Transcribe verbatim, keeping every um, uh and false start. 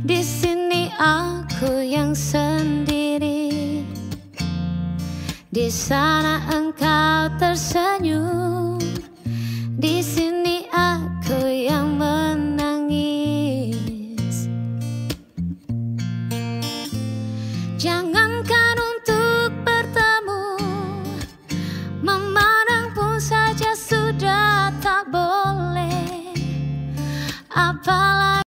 Di sini aku yang sendiri, di sana engkau tersenyum.